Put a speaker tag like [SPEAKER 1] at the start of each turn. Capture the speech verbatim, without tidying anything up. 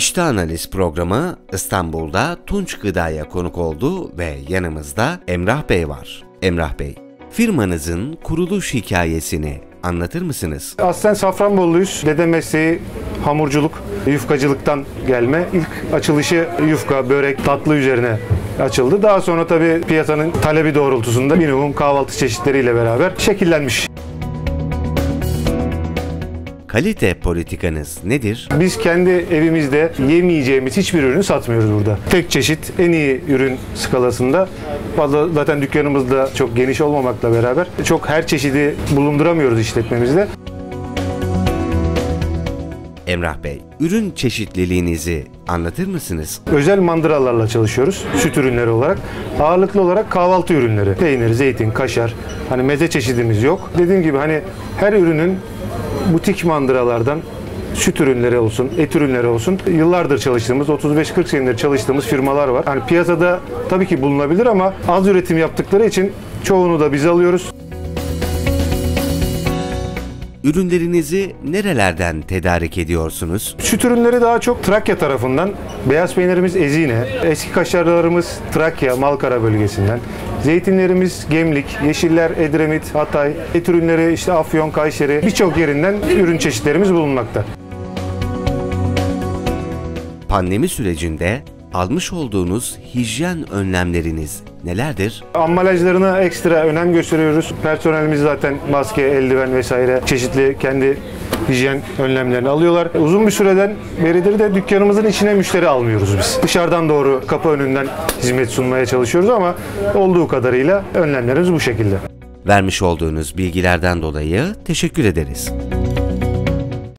[SPEAKER 1] İşte Analiz programı İstanbul'da Tunç Gıda'ya konuk oldu ve yanımızda Emrah Bey var. Emrah Bey, firmanızın kuruluş hikayesini anlatır mısınız?
[SPEAKER 2] Aslen Safranboluluyuz. Dede mesleği hamurculuk, yufkacılıktan gelme. İlk açılışı yufka, börek, tatlı üzerine açıldı. Daha sonra tabii piyasanın talebi doğrultusunda minimum kahvaltı çeşitleriyle beraber şekillenmiş.
[SPEAKER 1] Kalite politikanız nedir?
[SPEAKER 2] Biz kendi evimizde yemeyeceğimiz hiçbir ürünü satmıyoruz burada. Tek çeşit en iyi ürün skalasında. Fazla zaten dükkanımız da çok geniş olmamakla beraber çok her çeşidi bulunduramıyoruz işletmemizde.
[SPEAKER 1] Emrah Bey, ürün çeşitliliğinizi anlatır mısınız?
[SPEAKER 2] Özel mandıralarla çalışıyoruz. Süt ürünleri olarak. Ağırlıklı olarak kahvaltı ürünleri. Peynir, zeytin, kaşar. Hani meze çeşidimiz yok. Dediğim gibi hani her ürünün butik mandıralardan süt ürünleri olsun, et ürünleri olsun. Yıllardır çalıştığımız, otuz beş kırk senedir çalıştığımız firmalar var. Hani piyasada tabii ki bulunabilir ama az üretim yaptıkları için çoğunu da biz alıyoruz.
[SPEAKER 1] Ürünlerinizi nerelerden tedarik ediyorsunuz?
[SPEAKER 2] Süt ürünleri daha çok Trakya tarafından. Beyaz peynirimiz Ezine. Eski kaşarlarımız Trakya, Malkara bölgesinden. Zeytinlerimiz Gemlik, yeşiller Edremit, Hatay. Et ürünleri işte Afyon, Kayseri. Birçok yerinden ürün çeşitlerimiz bulunmakta.
[SPEAKER 1] Pandemi sürecinde almış olduğunuz hijyen önlemleriniz nelerdir?
[SPEAKER 2] Ambalajlarına ekstra önem gösteriyoruz. Personelimiz zaten maske, eldiven vesaire çeşitli kendi hijyen önlemlerini alıyorlar. Uzun bir süreden beridir de dükkanımızın içine müşteri almıyoruz biz. Dışarıdan doğru kapı önünden hizmet sunmaya çalışıyoruz ama olduğu kadarıyla önlemlerimiz bu şekilde.
[SPEAKER 1] Vermiş olduğunuz bilgilerden dolayı teşekkür ederiz.